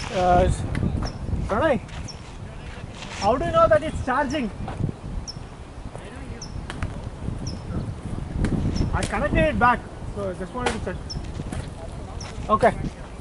Pranay, how do you know that it's charging? I connected it back, so I just wanted to check. Okay.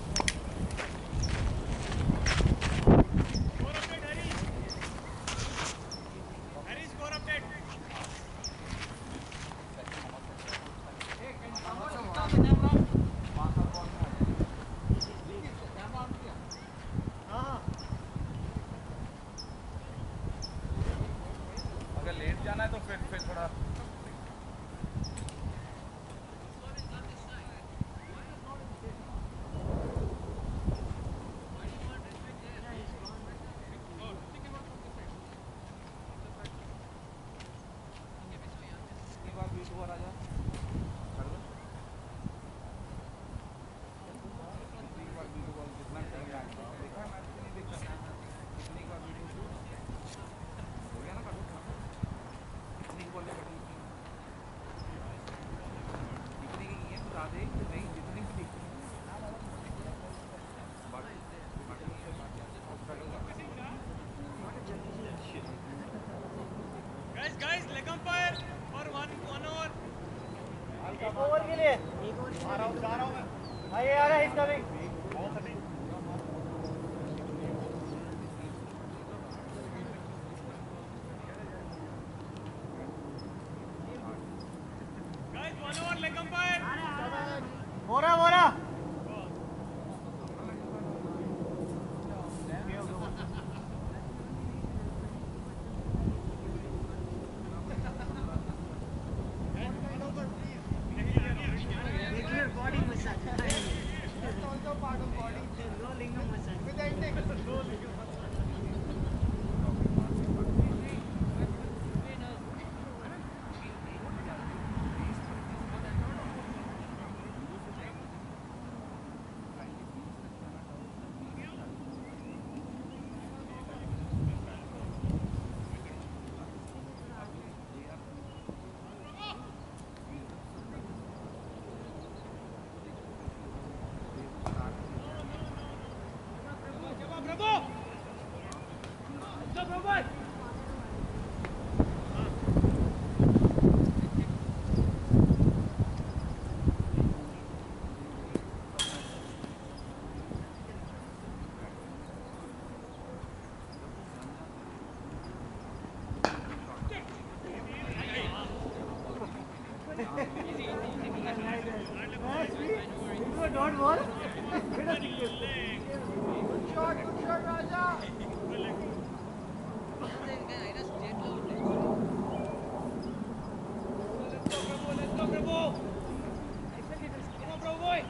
Guys, leg umpire for one over. Over के लिए आ रहा हूँ मैं आइए आ रहा है इसका भी Guys, 1 over leg umpire. मोरा Don't worry. Good shot, Raja. Let's go, Bravo. Come on, Bravo boy.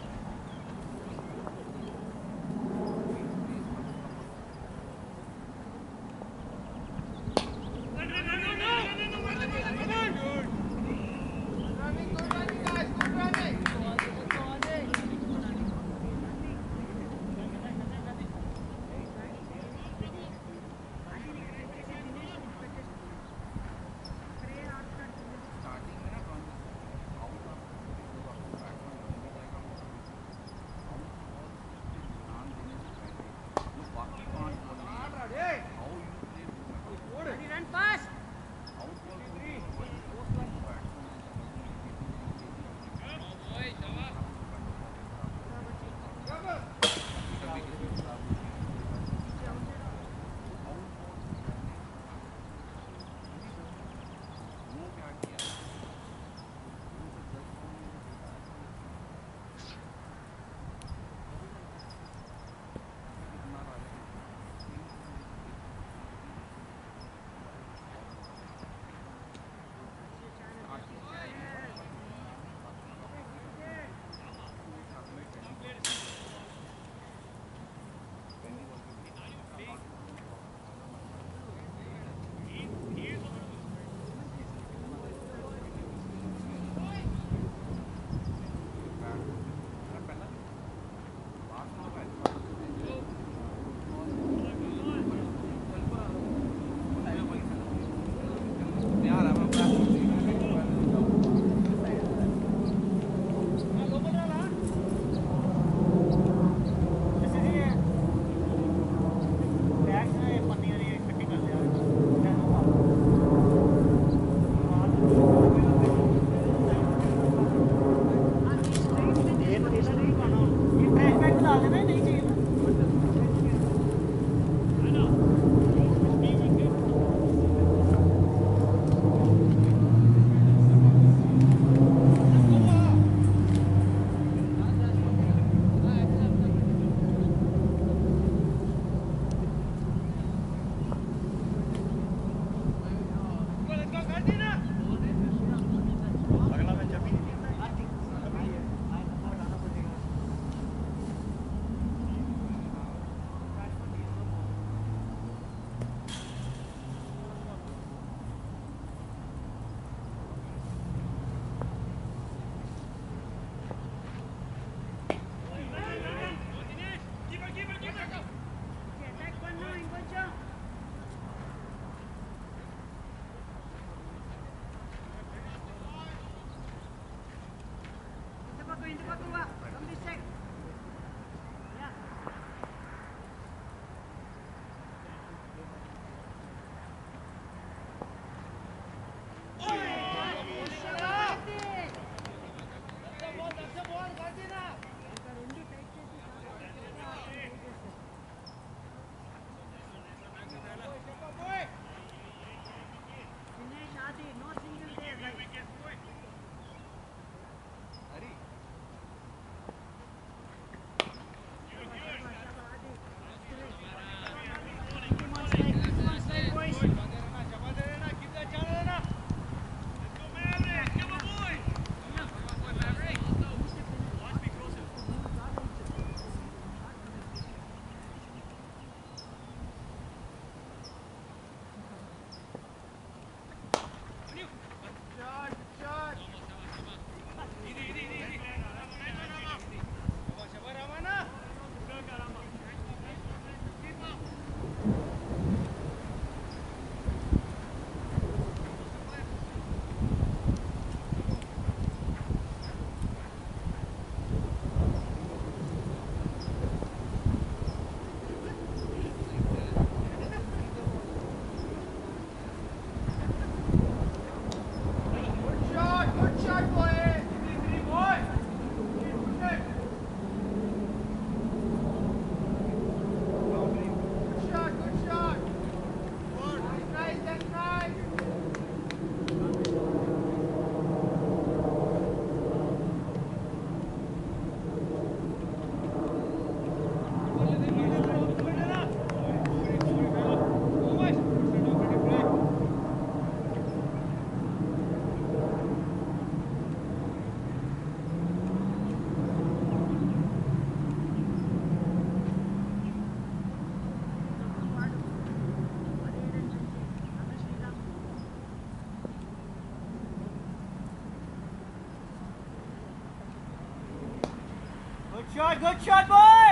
Good shot, boy.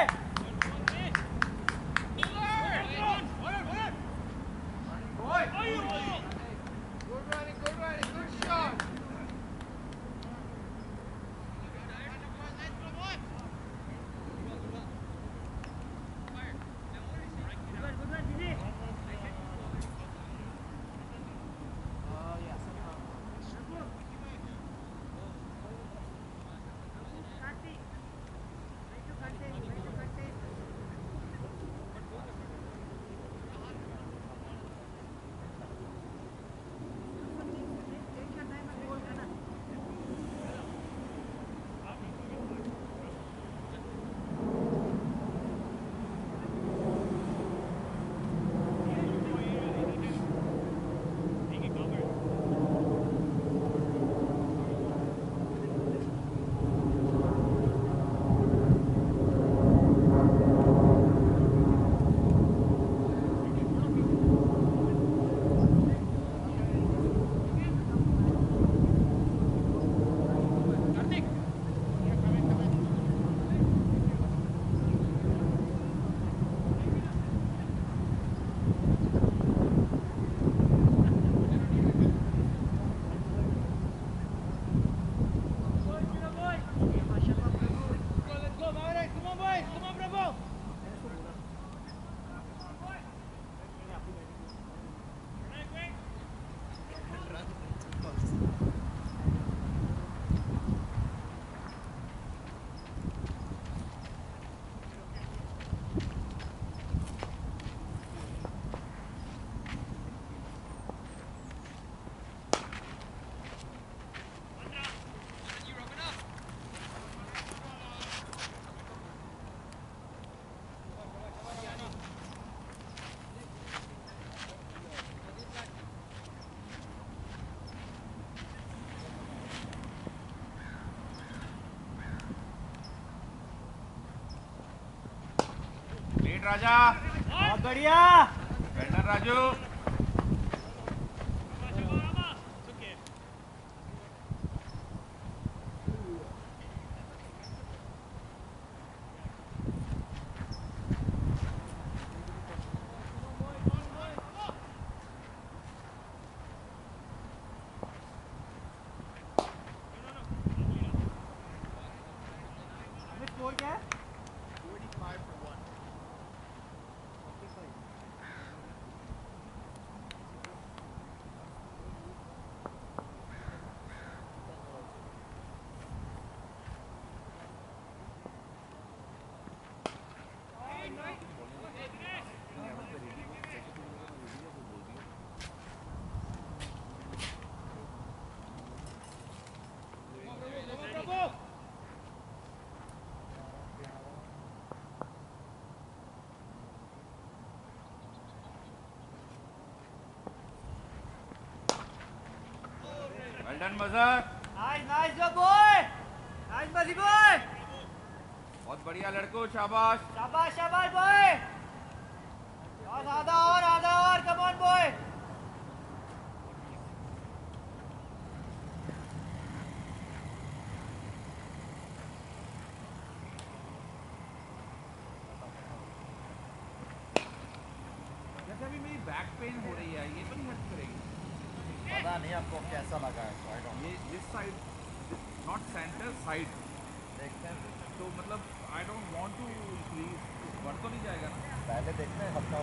Good riding, good shot. राजा बहुत बढ़िया बैटर राजू स्कोर क्या है 45 for 1. वेल डन मजर नाइस बॉय नाइस बजी boy बहुत बढ़िया लड़को शाबाश शाबाश शाबाश बॉय आधा और कम ऑन बॉय जैसे अभी मेरी बैक पेन हो रही है ये तो नहीं हेल्प करेगी पता नहीं आपको कैसा लगा है आई डोंट ये this side not centre side देखते हैं तो मतलब I don't want to increase बढ़ तो नहीं जाएगा ना पहले देखते हैं हफ्ता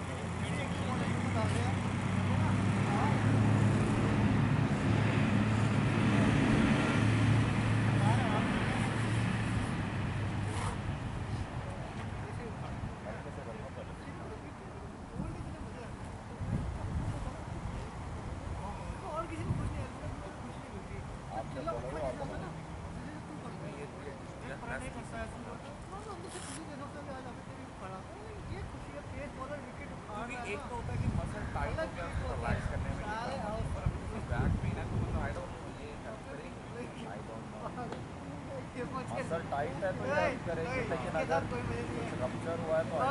एक तो होता है कि मसल टाइट हो गया उसको रिलैक्स करने में बैक पेन है तो मतलब आई डोंट नो ये हेल्प करेगी I don't know muscle tight है तो ये हेल्प करेगी लेकिन अगर कुछ रप्चर हुआ है तो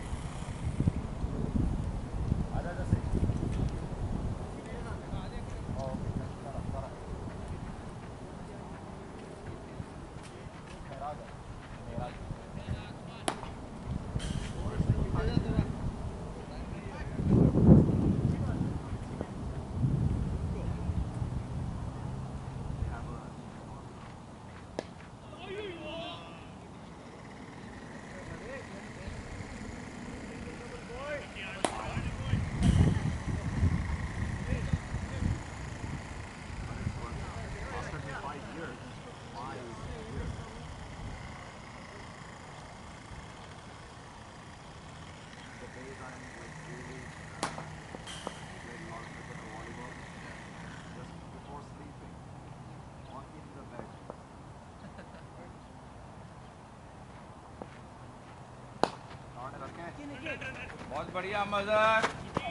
आजा जैसे बहुत बढ़िया मजर.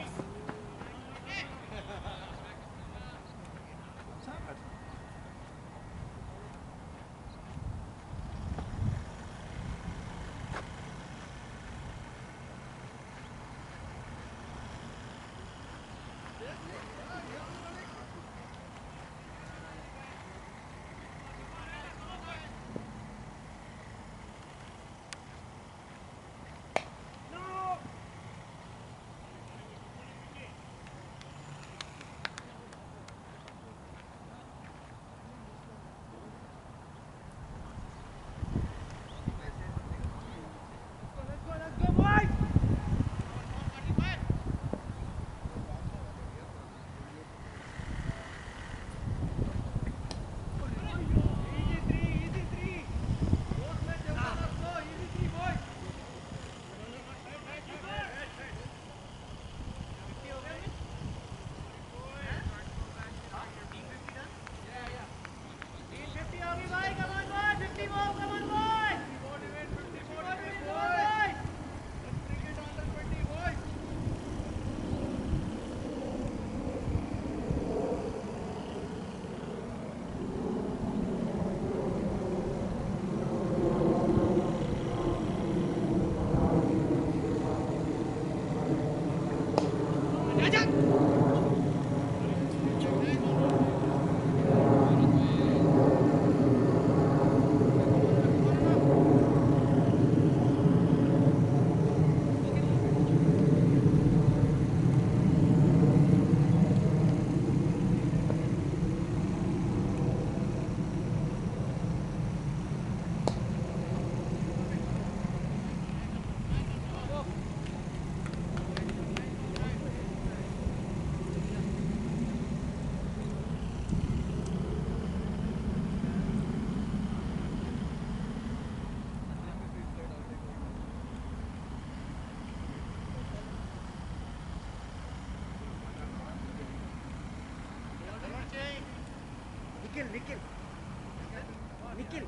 Nikhil.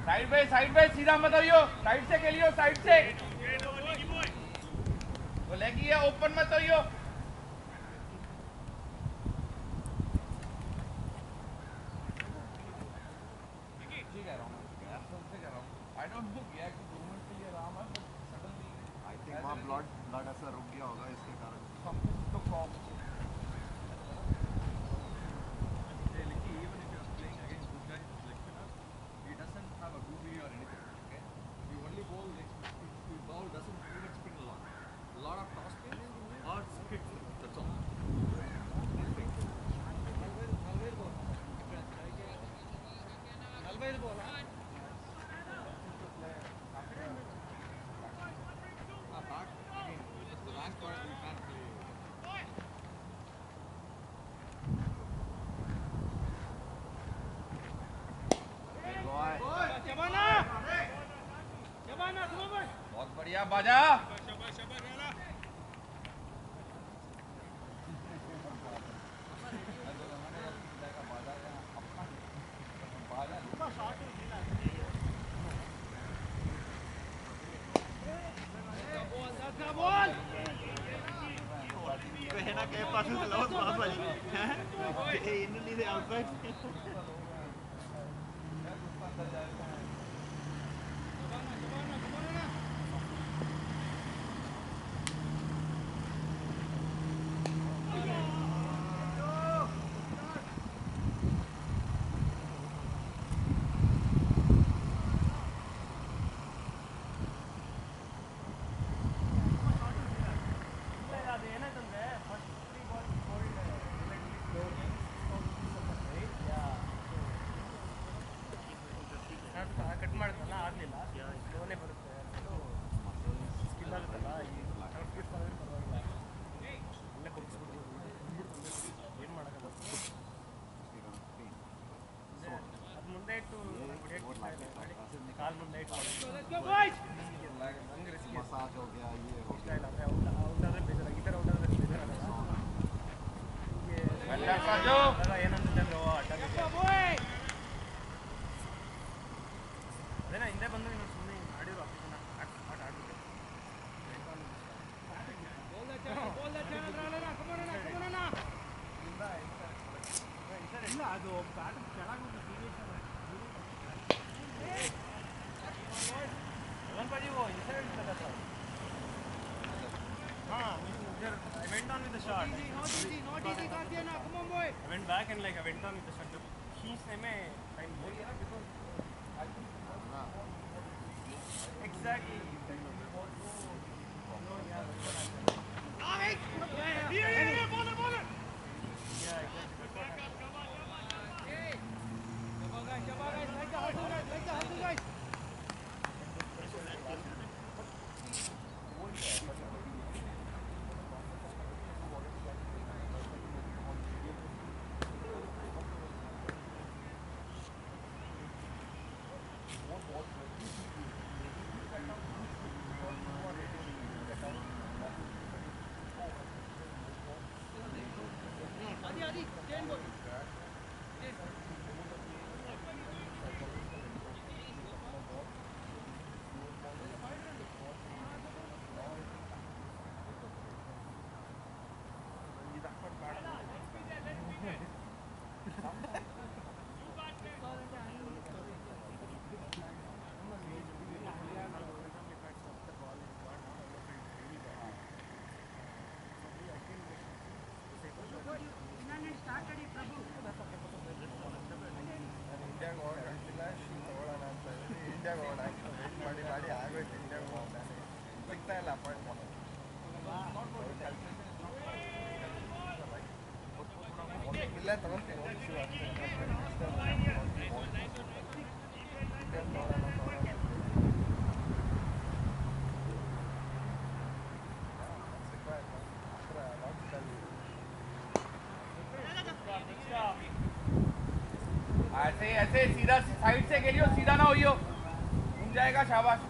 साइड पे सीधा मत आइयो, साइड से खेलियो, साइड से वो लेगी है, ओपन मत आइयो। ठीक है I don't know क्या कि 2 मिनट के लिए आराम है, but suddenly I think वहाँ blood ऐसा रुक गया होगा इसके कारण। something to call. बहुत बढ़िया बाजा। कहना के पास लॉस वहां पर है इनली से आउटसाइड ಕಟ್ ಮಾಡ್ತಲ್ಲ ಆಗಲಿಲ್ಲ ಸ್ಲೋನೇ ಬರುತ್ತೆ ಸ್ಕಿಲ್ ಆಗುತ್ತಲ್ಲ ಸ್ಪೀಡ್ ಮಾಡಿದ್ರೆ ಪರವಾಗಿಲ್ಲ ಒಳ್ಳೆ ಕೊಡಿಸ್ಬಿಟ್ಟು ಏನು ಮಾಡೋಕ್ಕಲ್ಲ ಅದು ಮುಂದೆ ಇಟ್ಟು ಕಾಲು ಮುಂದೆ ಇಟ್ಟು ಹಂಗೆ ರಿಸ್ಕ್ मसाज हो गया ये हो ಇಷ್ಟ ಇಲ್ಲ ಅಂದರೆ ಔಟಾದರೆ ಬೇಜಾರಾಗಿ ಈ ಥರ ಔಟಾದರೆ ಬೇಜಾರಾಗಲ್ಲ ಏನಂತಂದ್ರೆ ಅದೇನಾ ಹಿಂದೆ ಬಂದು ನೀನು ಸುಮ್ಮನೆ ಮಾಡಿರೋ ಅಪ್ಲಿಕೇಶನ್ ಆಟ ಆಡ್ಬಿಟ್ಟು ಇಲ್ಲ ಅದು ಬ್ಯಾಟ್ ಕೆಳಗೆ Paji, wo inside laga tha. हाँ, I went on with the shot. Not easy, काट दिया ना, come on boy. I went back and like I went on with the shot. खींचने में time हो गया because exactly. ऐसे ऐसे सीधा साइड से खेलियो, सीधा ना होइयो, घूम जाएगा, शाबाश।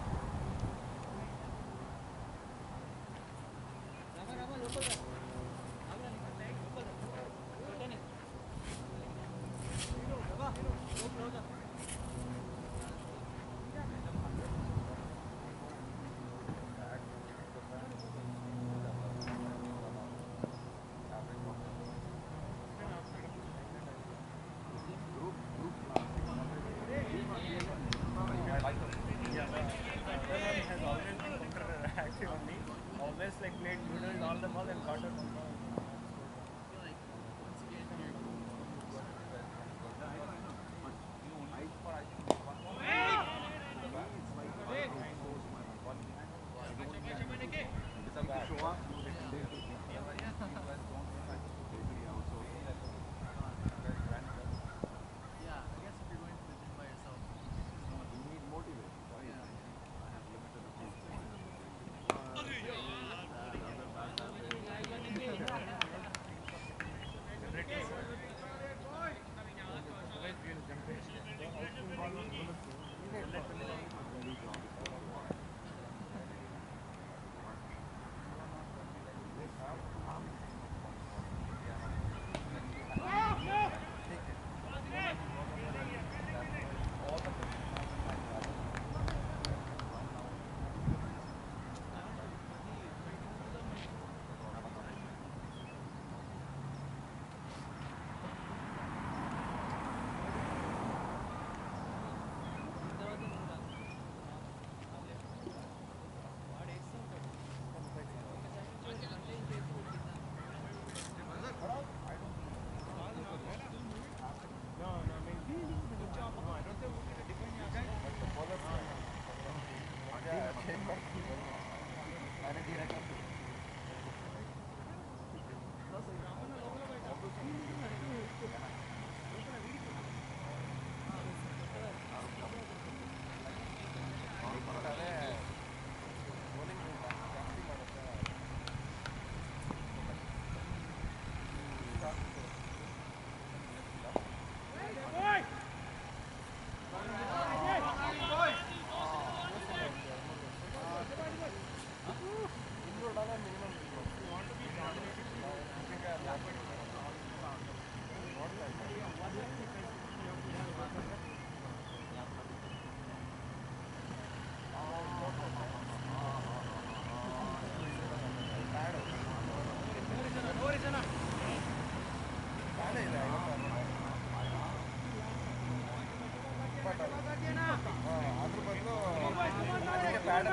ಅದ್ರ ಬದಲು ಪ್ಯಾಡ್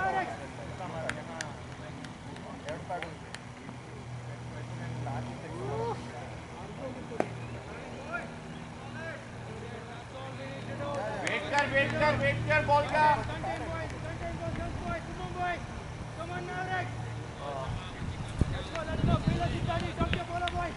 ಎರಡು ಪ್ಯಾಡ್ वेट कर बॉल का Come on, Mavericks. Let's go. Feel it, Johnny. Come here, bola boy.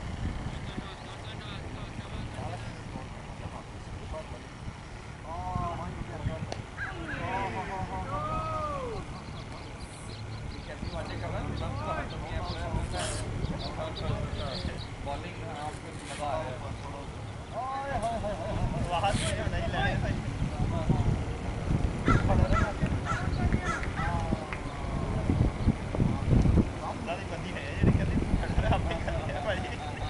Bowling आपको मजा आ रहा है वहाँ से नहीं ले रहे भाई दादी बंदी है ये कभी खड़ा आप नहीं कर रहे भाई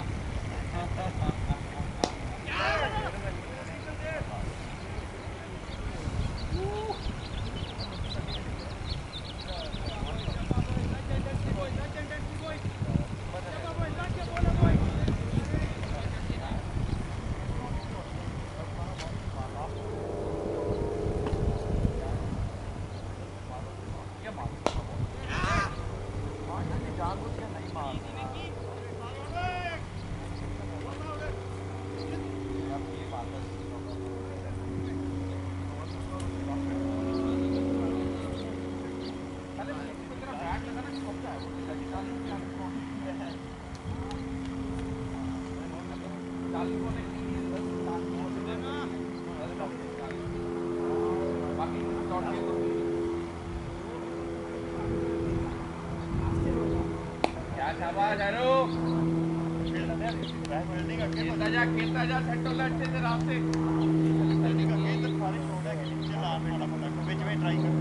खेलता जा सेंटर लेफ्ट से रास्ते बीच में ट्राई कर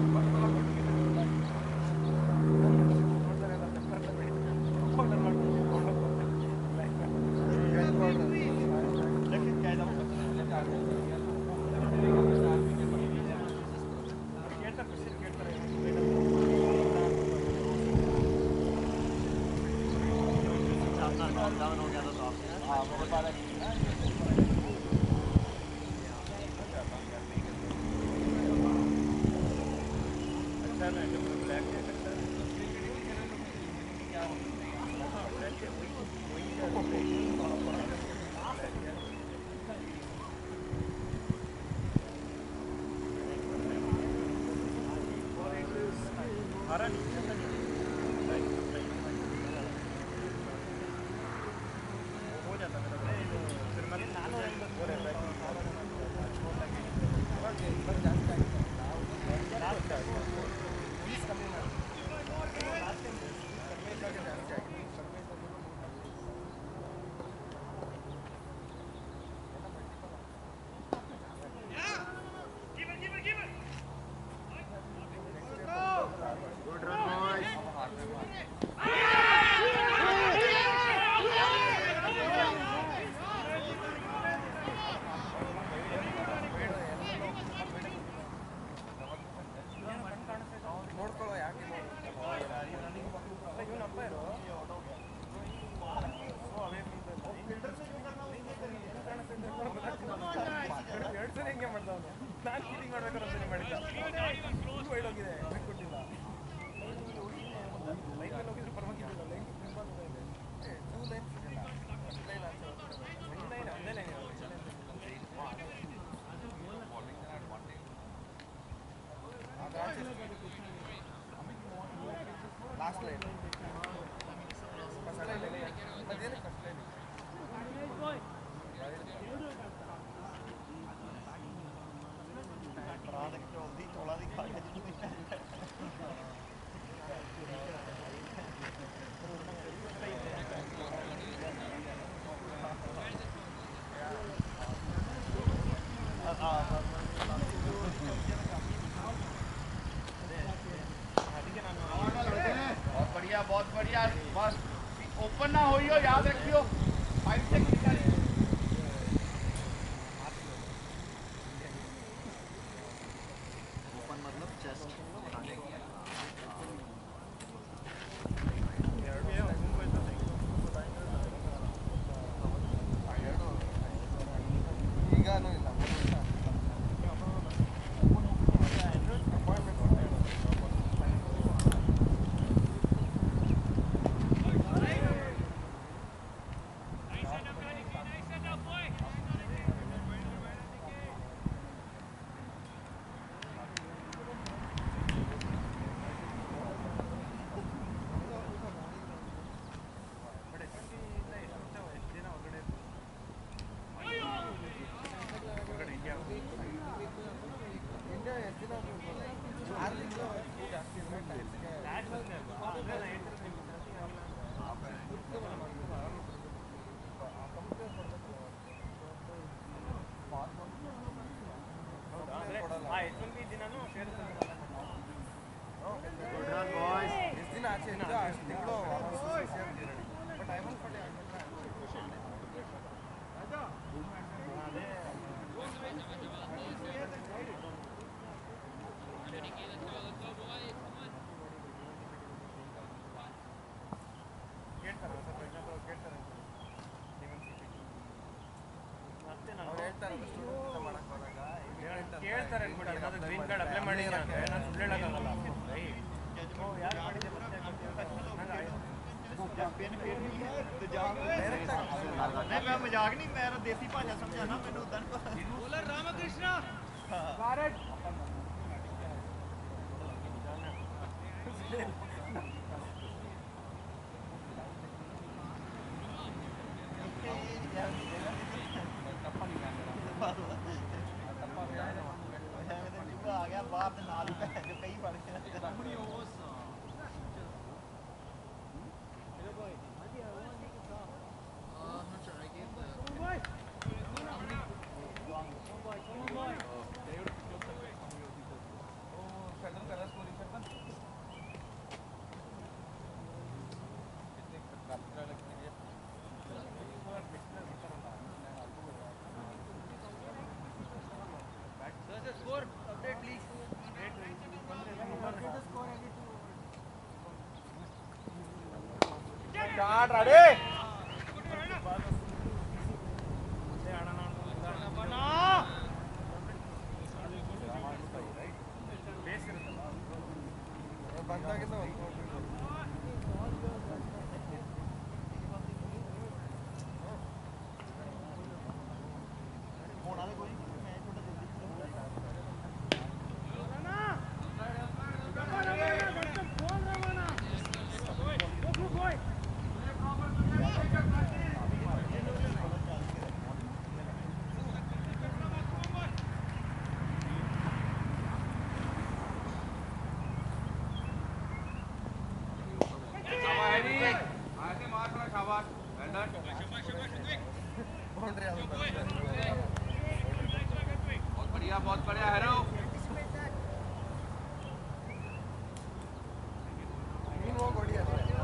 बहुत बढ़िया बस ओपन ना हो याद रखियो 5 से निकल ओपन मतलब चेस्ट ಈಗ ನೋಡಲ್ಲ ಎಚ್ ಒನ್ ಬಿ ದಿನಾನು ಸೇರಿಸ್ತಾರೆ Good run, boys. ಎಷ್ಟು ದಿನ ಆಚೆ ಇತ್ತು ಅಷ್ಟು ತಿಂಗಳು ಬಟ್ ಐ ವಾಸ್ ಫಾರ್ ಕೇಳ್ತಾರೆ ಸರ್ ಎಕ್ಸಾಂಪಲ್ ಕೇಳ್ತಾರೆ ಮತ್ತೆ ನಾನು ಹೇಳ್ತಾರೆ ಸ್ಟೂಡೆಂಟ್ ಮಾಡಕ್ ಹೋದಾಗ ಕೇಳ್ತಾರೆ ಅನ್ಬಿಡಿ ಏನಾದ್ರು ಗ್ರೀನ್ ಕಾರ್ಡ್ ಅಪ್ಲೈ ಮಾಡಿ ನಾನು ಸುಳ್ಳು ಹೇಳೋಕ್ಕಾಗಲ್ಲ ಯಾರು ಮಾಡಿದೆ ಮತ್ತೆ मैं मजाक नहीं मैं देसी भाषा समझाना मैंने उधर बॉलर रामकृष्ण भारत आ गया बाप नाल जो कई बार score update please start ready ಬಂದಾಗಿಂದ बहुत बढ़िया हेरो ನೀನು ಹೋಗಿ ಹೊಡಿ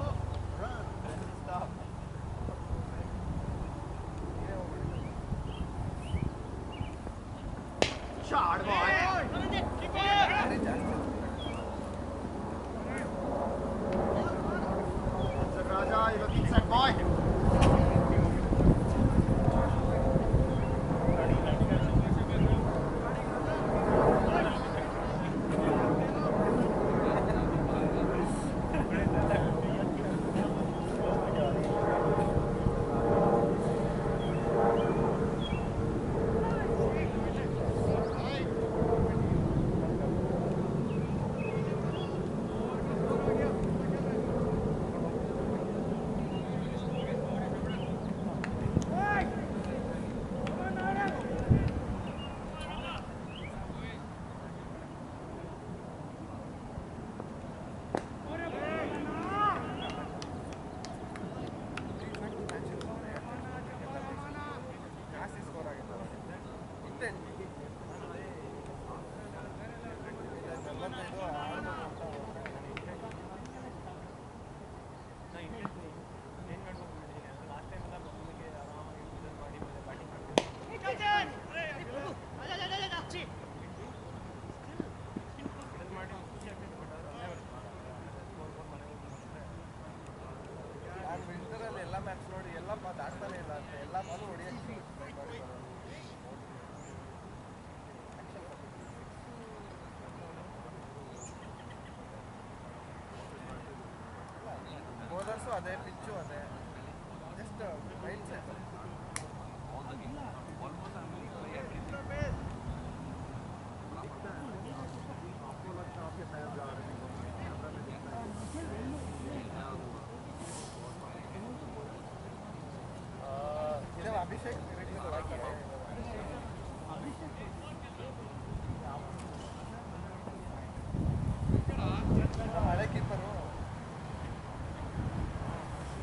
Shot, boy. Raja, you're looking set, boy. ಎಲ್ಲ ಮ್ಯಾಚ್ ನೋಡಿ ಎಲ್ಲ ದಾಟ್ತಾನೆ ಇಲ್ಲ ಅಂತ ಎಲ್ಲ ಬಾಲು ಹೊಡಿಯಕ್ಕೆ ಬೌಲರ್ಸು ಅದೇ ಪಿಚ್ಚು ಅದೇ ಜಸ್ಟ್ ಮೈಂಡ್ ಸೆಟ್ इधर अभिषेक हಳೆ कीपर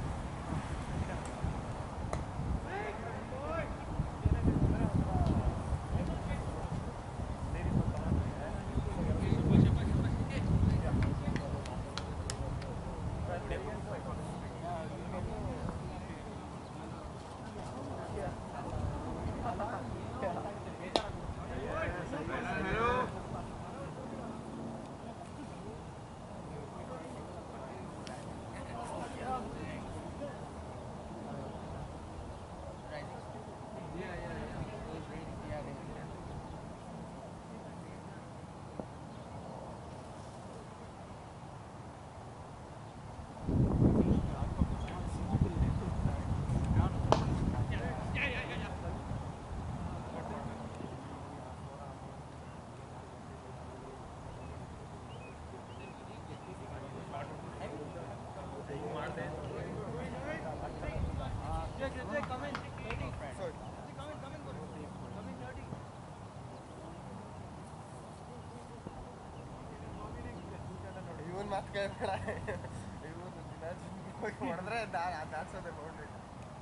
ಮತ್ತೆ ಕೇಳ್ಬೇಡ ಇವರು ದಿನ ಹೋಗಿ ಹೊಡೆದ್ರೆ that's what they want it.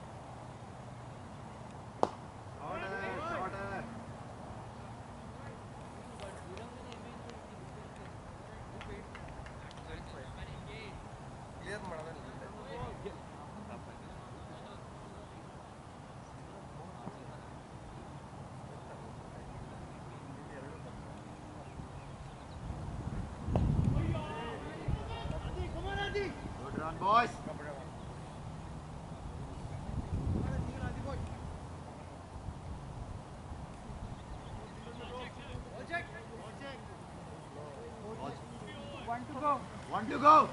Clear ಮಾಡೋದಲ್ಲ Good run, boys. One to go.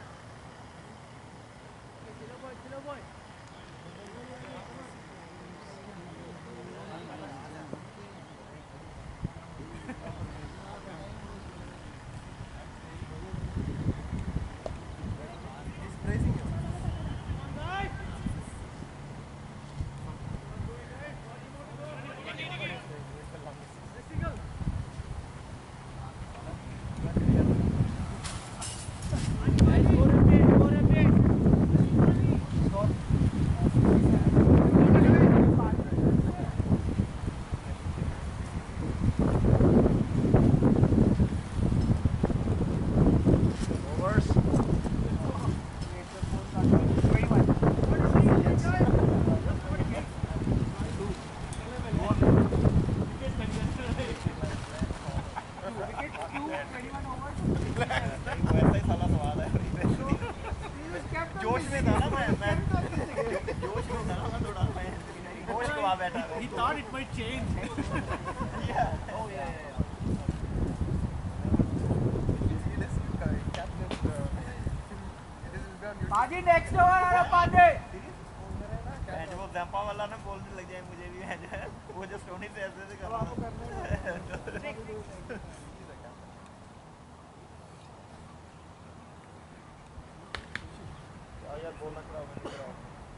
He thought it might change. Yeah. Oh yeah. Paji next over आ रहा Paji. जो वो जंपा वाला ना बोलने लग जाए मुझे भी है जो वो जो सोनी से ऐसे कर रहा है यार बोलना कराओ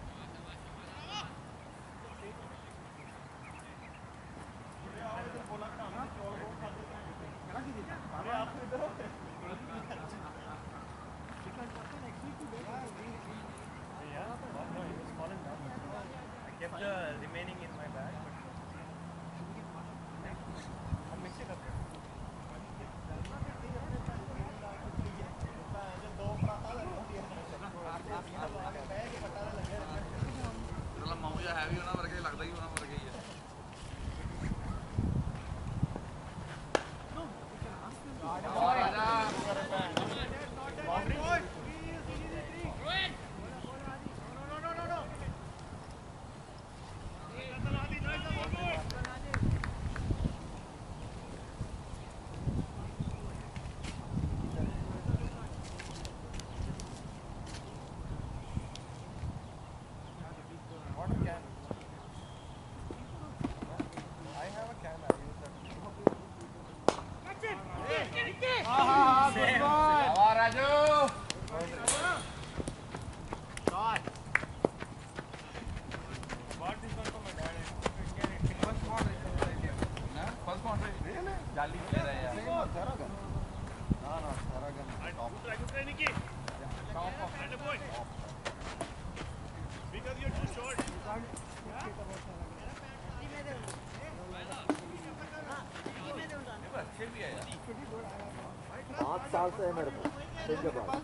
Remaining in my bag. I'm mixing up. चलो मामू या हैवी होना वर्गे लगता ही होना वर्गे ही है साल से है मेरे को ठीक है बात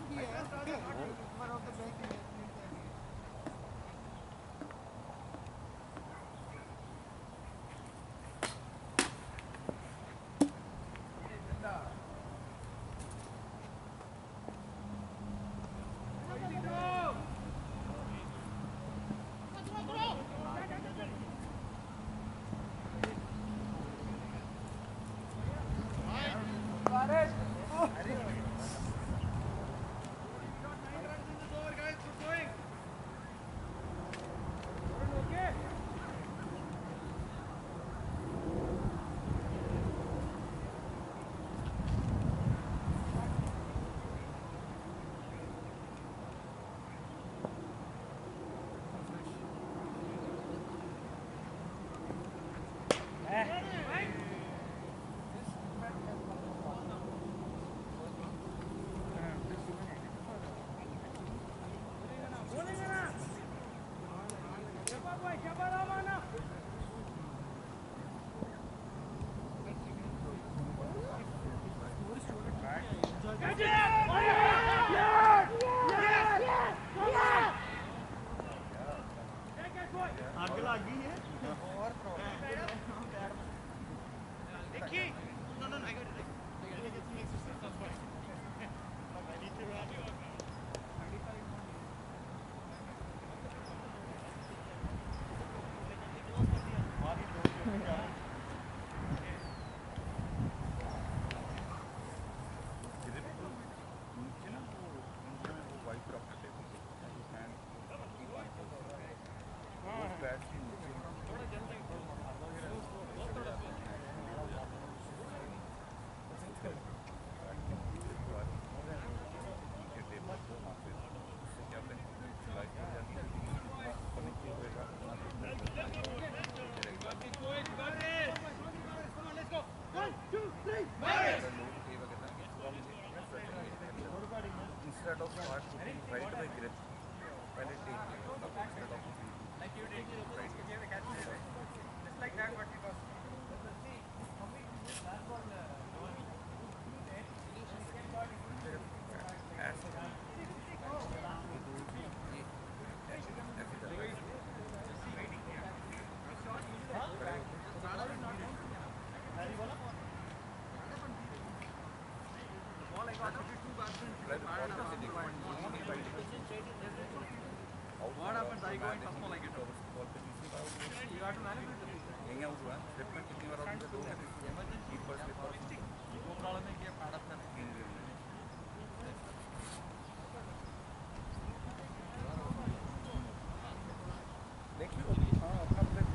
start putting right away grip. When it takes instead of Like you did. Right. You gave a catch. Just like that, but it was. What happens? I go in first ball like it. You have to manage it. Hang out हुआ. Slip में कितनी बार out हो गया? Keeper slip और वो problem है कि pad up करने के लिए. देखिए हाँ अपना plate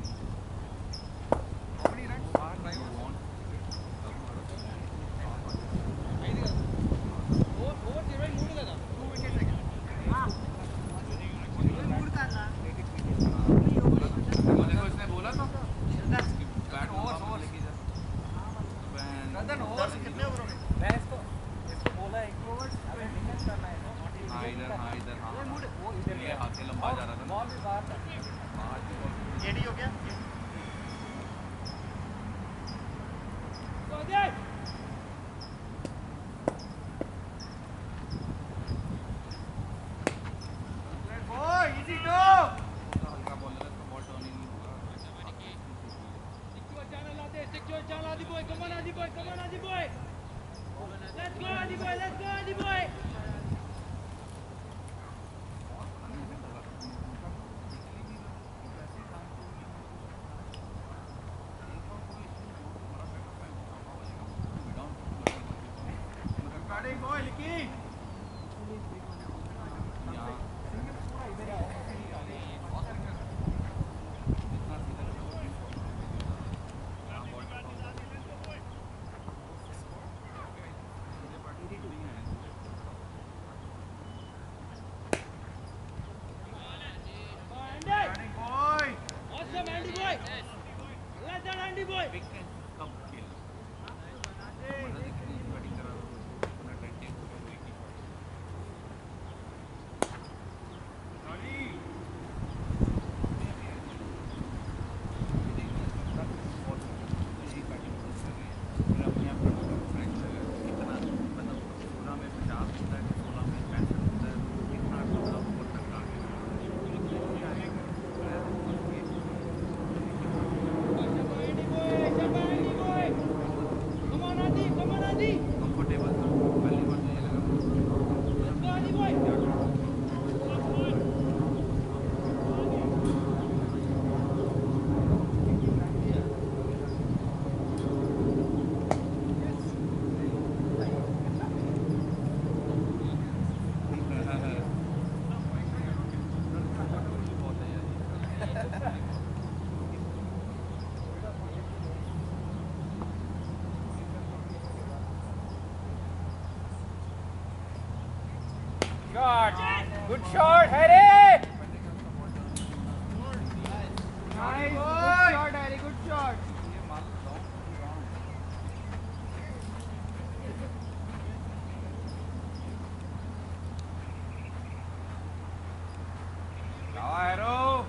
Good shot, Harry! Nice, good shot, Harry, good shot. Arrow.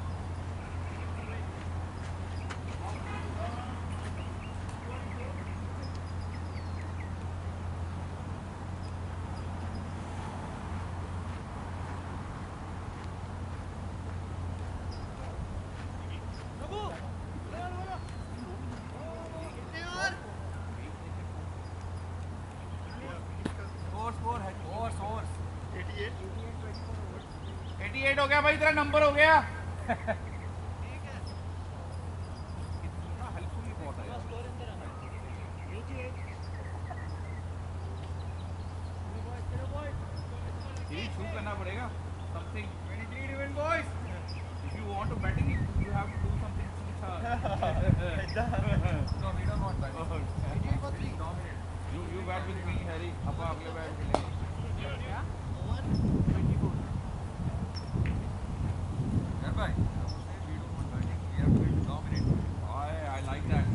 हो गया भाई, तेरा नंबर हो गया। करना पड़ेगा something 23 even boys if you want to betting you have to do something no we don't want that you bet with me Harry अब अगले बैट खेलेंगे क्या over 24 यार भाई we don't want betting we have to dominate I like that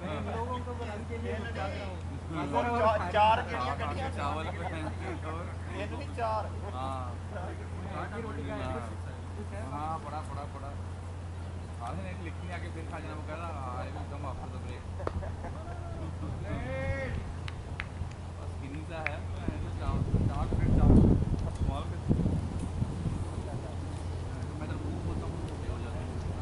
चावल तीन नहीं चार हाँ हाँ पड़ा आधे ने लिखनी आके फिर खा जाना वो कह रहा I will come after the break बस स्किनी सा है डार्क फिट स्मॉल फिट मैं तो खूब होता हूँ हो जाता है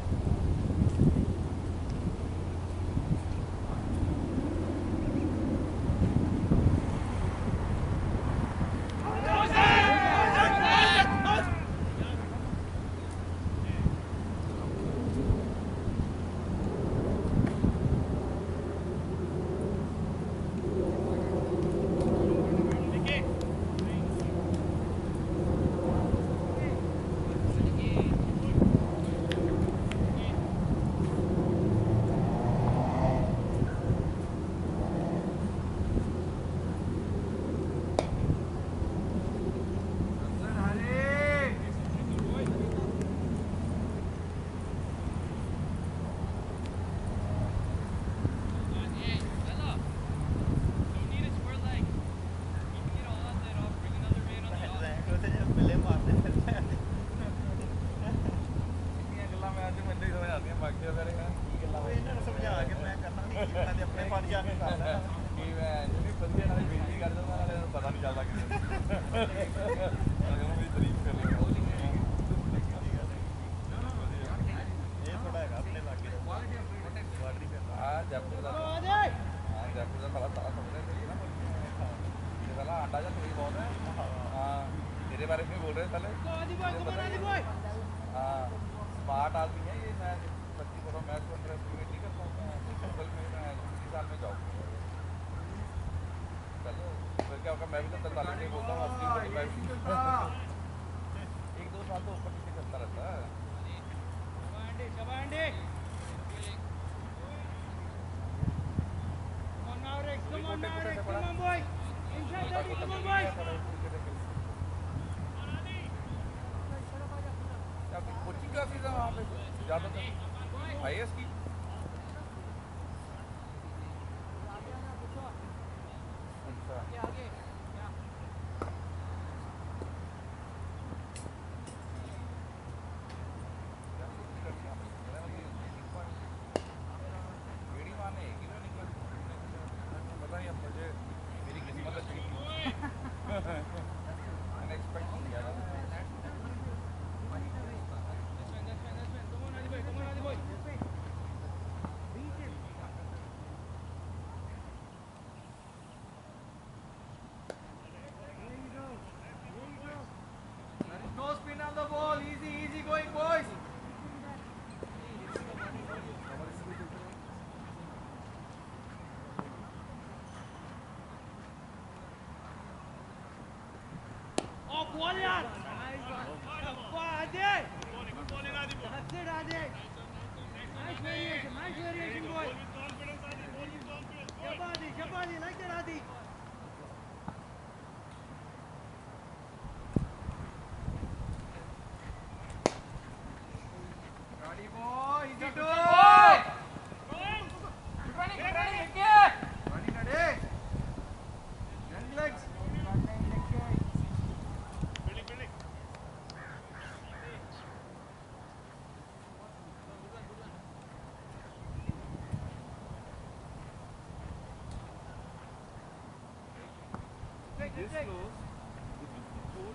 This close, this is cool.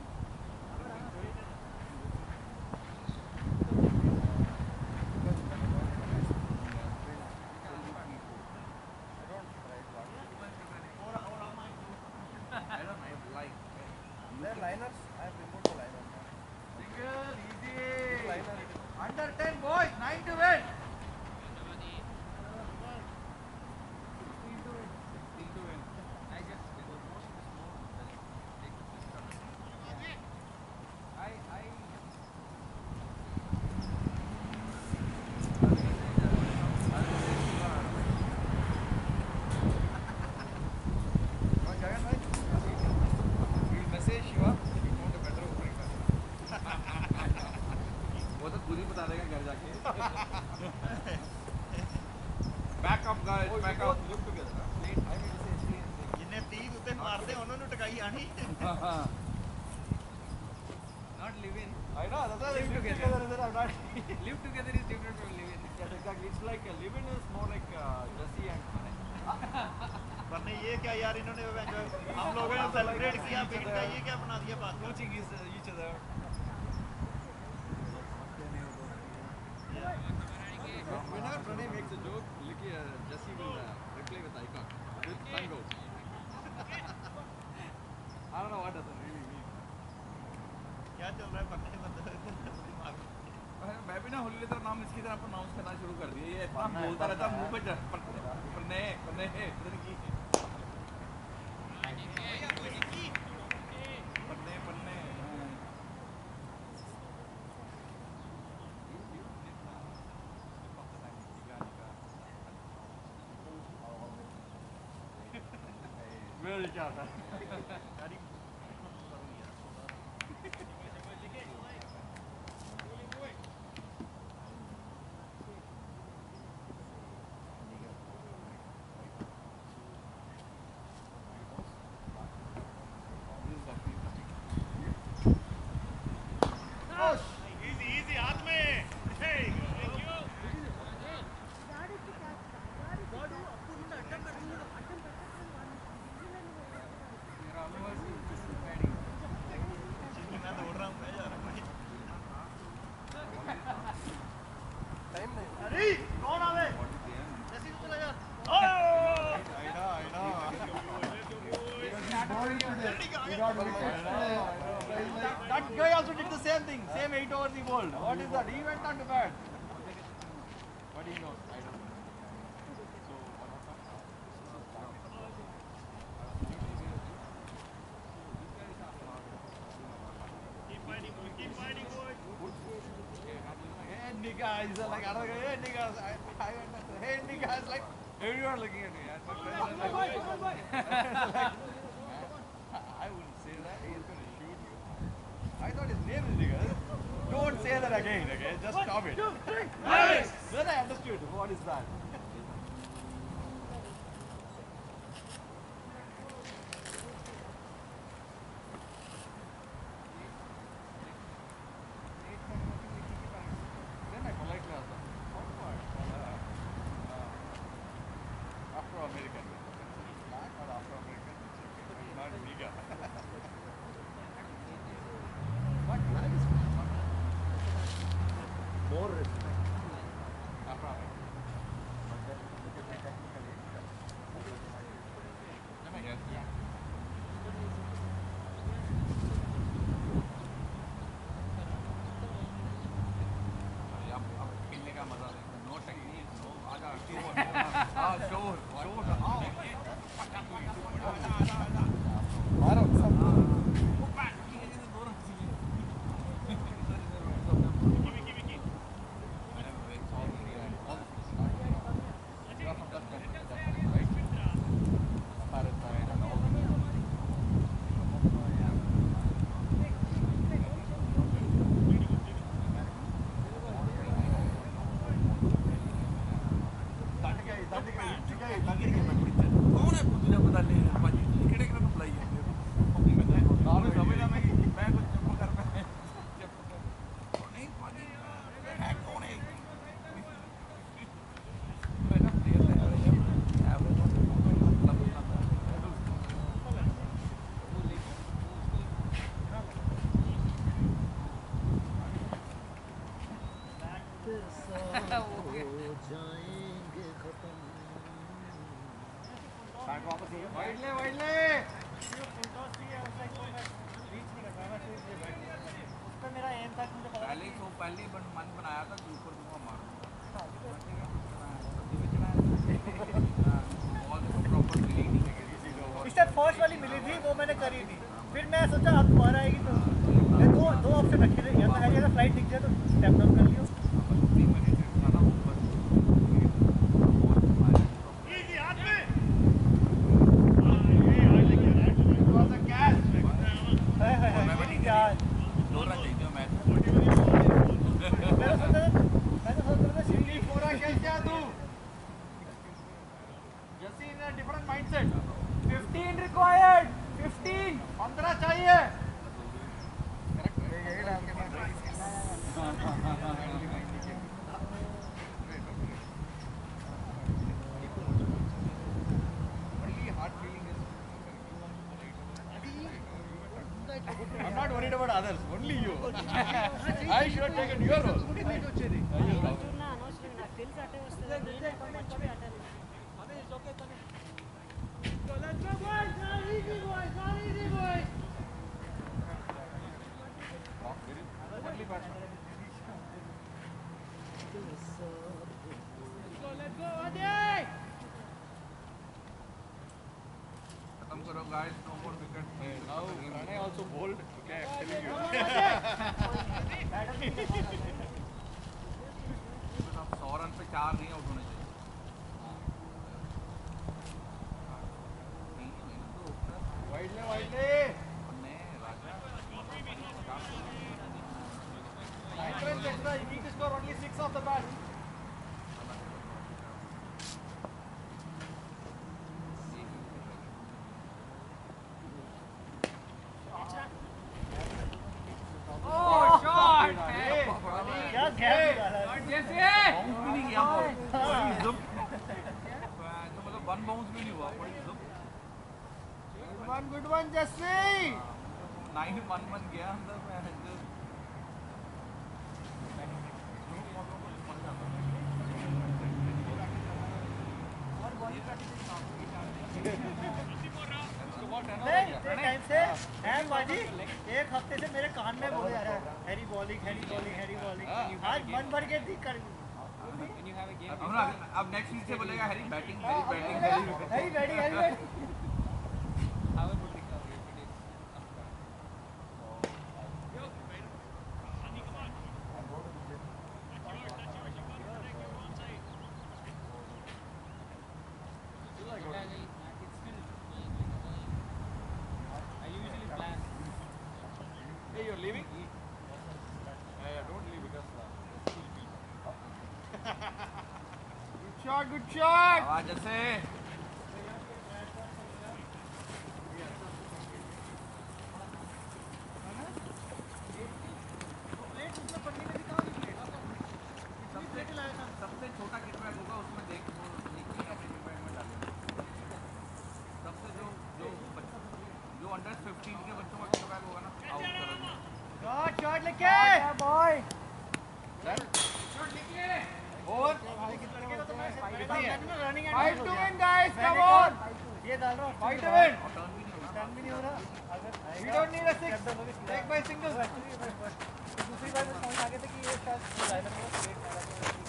They're liners. I have removed the liner. Single, easy. Under 10 boys, 9 to win. 16 to win. I guess it was most of the smoke. Back up guys, back up. Look together. जिन्हें 30 उत्ते मारते उन्होंने टकाई आनी live in. I know, that's why Live live together. together is I'm not. Live together is different from live in. Yes, exactly. It's like live in is more like Jesse and Mane. वरना ये क्या यार इन्होंने हम लोगों ने celebrate किया beat का ये क्या बना दिया बात Coaching each other. Whenever Pranay makes a joke, Jesse will reply with icon. With tongue out. I don't know what does it really mean. क्या चल रहा है पन्ने दिमाग मैं भी ना होली तरह नाम इसकी तरह प्रोनाउंस करना शुरू कर दिया ये इतना बोलता रहता मुंह पे पन्ने पता नहीं की पन्ने पन्ने मेरे क्या था That guy also did the same thing, same 8 overs he bowled. What is that? He went on to bat. What he knows, I don't know. So, keep fighting boy hey nigga, he's like another guy, hey nigga, hey nigga, it's like everyone looking at me. I wouldn't say that, he's gonna shoot you. I thought his name is nigga. Don't say that again, okay? Just stop it. Nice! Then I understood. What is that? Then I politely asked him, Afro-American. Black or Afro-American? Not nigga. But black is more respect. Afro-American. Yeah. अब खेलने का मजा देखो no technique no आजा शोर मारो कौन है तुझे पता नहीं है भाजी किड़े किड़े बुलाई है नाम समझ ना मैं कुछ चुप कर मैं नहीं भाजी है कौन है मैंने प्लेयर है एवरेज पहले मन बनाया था कि ऊपर दूंगा मारूंगा इससे फर्स्ट वाली मिली थी वो मैंने करी थी फिर मैं सोचा अब दोबारा आएगी तो मैं दो ऑप्शन रखे थे या तो है अगर फ्लाइट दिख जाए तो स्टेप डाउन कर लियो different mindset 15 required 15 15 चाहिए correct about others, only you. I should have taken your role. Come karo guys, no more wicket. Now Pranay also bowled. Okay, I'm telling you. अब 100 run पे 4 नहीं out होने चाहिए. Wide le. ने Raja 9 runs extra. You need to score only 6 off the bat. क्या gap डाला bounce भी नहीं किया तो मतलब 1 बाउंस भी नहीं हुआ. Good one, Jesse. 9-1 गया अंदर में. टाइम से हैं बाजी एक हफ्ते से मेरे कान में बोल रहा है हैरी बॉलिंग आज मन भर के दी कर अब नेक्स्ट वीक से बोलेगा Harry batting. Harry batting Hey, you're leaving? Yeah, don't leave because. Good shot. आवाज जैसे सबसे छोटा किट बैग होगा उसमें देख देखिए अपने किट बैग में डालें. सबसे जो अंडर 15 के बच्चों का किट बैग होगा ना आउट करोगे. शॉट लेके boy Over. Running Five to win, guys. Come on. ये डाल रहा हूं Five to win. टर्न भी नहीं हो रहा We don't need a six. Take by single. दूसरी बार में समझ आ गया था कि ये शायद लाइनर में स्ट्रेट मारा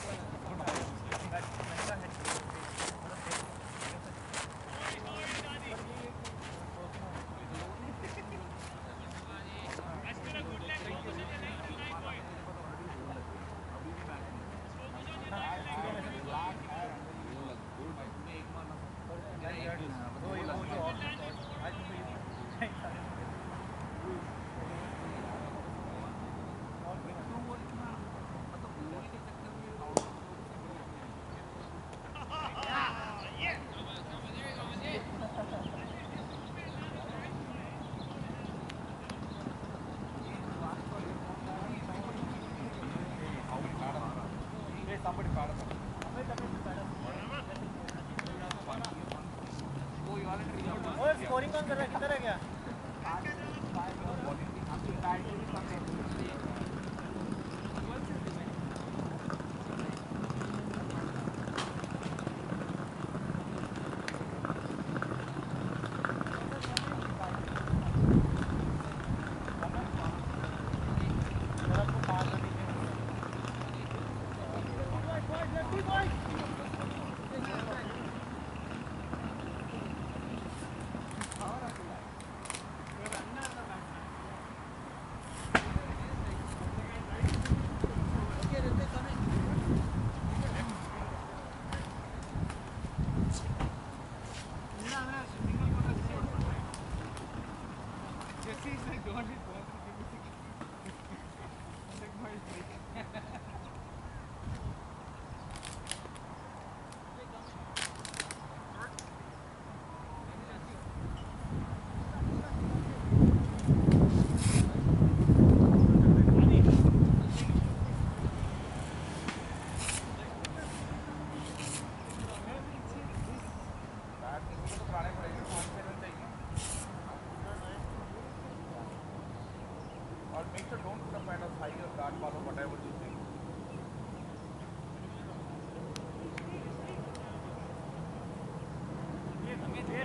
स्कोरिंग कौन कर रहा है किधर है क्या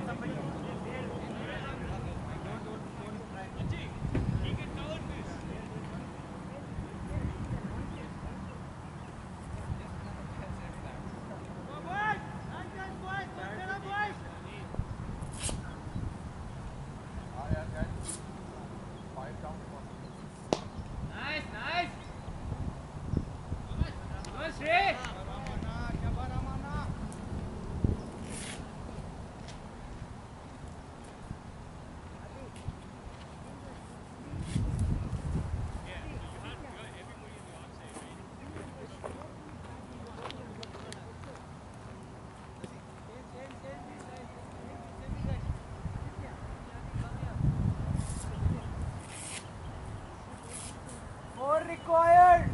Required.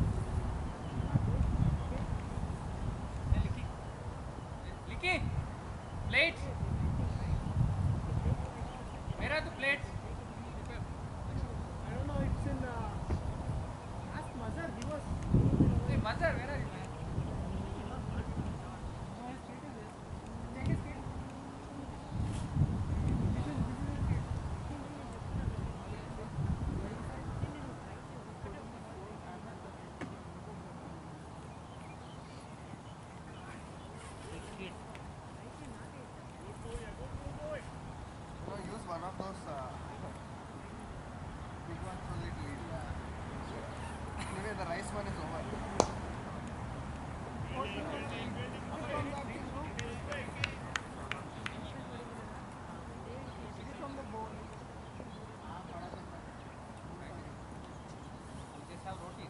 Licky, plates. Where are the plates? I don't know. It's in. Ask Mazhar. He was. Hey, Mazhar, where are you, man? Take his kid. Use one of those big ones only to eat. Anyway, the rice one is over. Just have roti.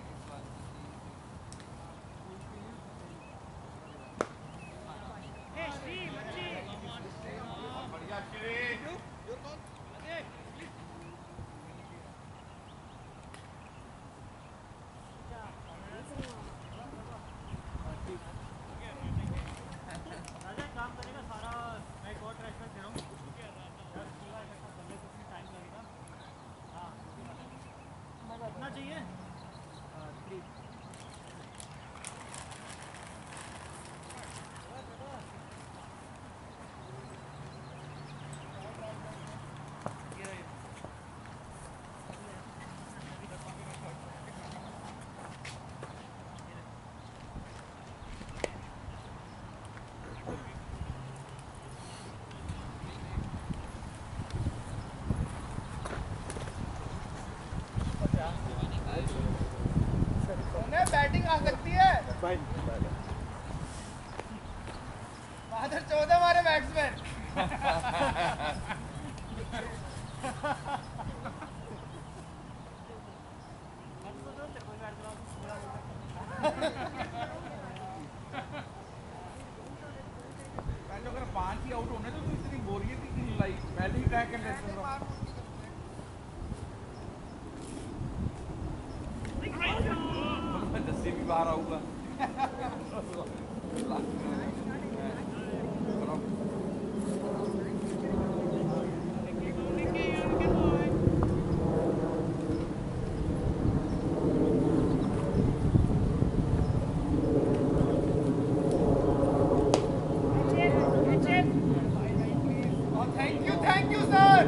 Batting आ सकती है बहादुर 14 हमारे batsman अगर 5 ही out होने तो इतनी बोरियत ही क्यों लाई पहले ही ट्रैक करने से भी बाहर आऊंगा thank you sir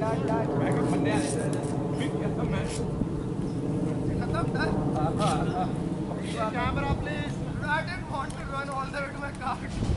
Camera, please. I didn't want to run all the way to my car.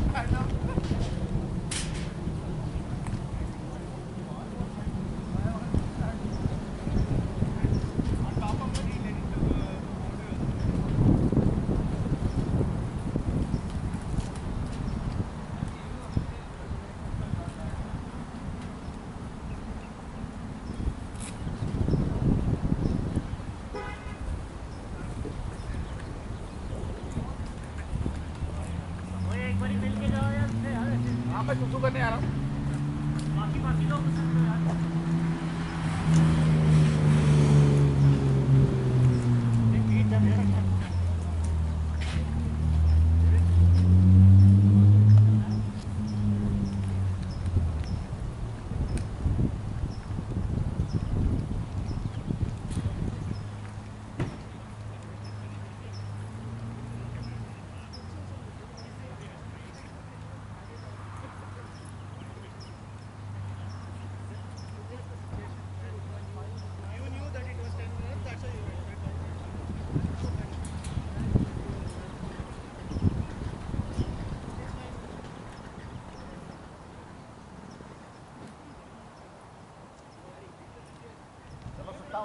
मैं सुसु करने आ रहा हूँ बाकी लोग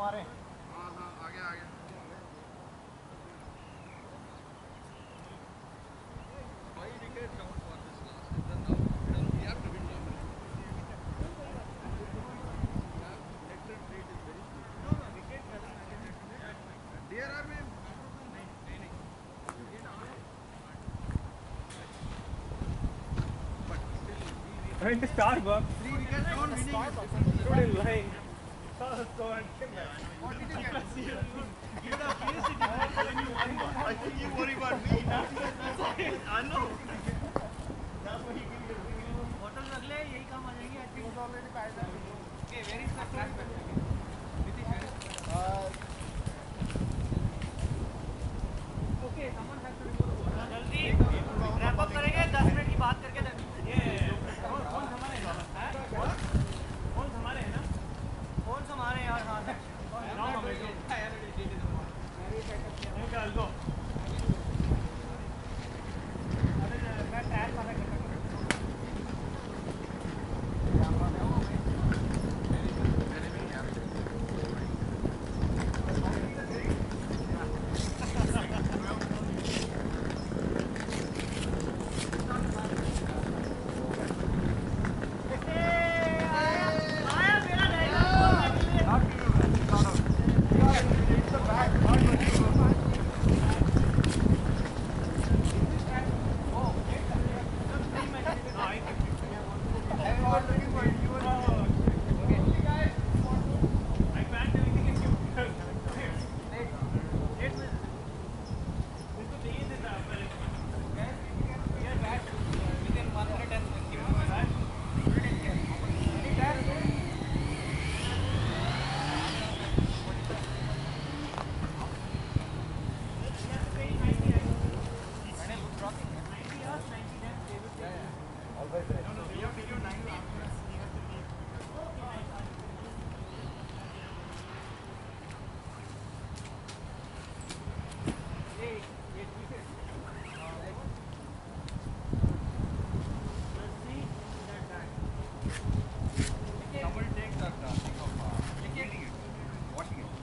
मारे हाँ हाँ आ गया आ गया भाई wicket down for this last इधर now we have to win now DRR में I went to Starbucks. 3 wickets down winning. Stood in line. Saw the score and came back. What did you get? I think you worry about me. I know. That's why he gave me the hotel रख ले यही काम आ जाएंगे I think already पाया था Okay, where is the track back? Nitish, where is the track? Okay someone has to remove जल्दी wrap up करेंगे 10 minute की बात करके ये फोन हमारे हैं फोन हमारे हैं ना फोन हमारे यार हां नाउ हमें नहीं चल गो मैं ट्रायल मारा करता हूं Someone take that thing of cleaning it, washing it.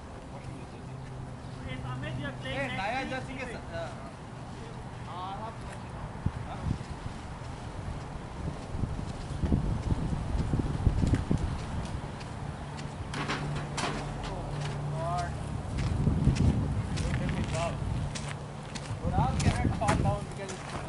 Hey, Naya jersey के Ural cannot fall down because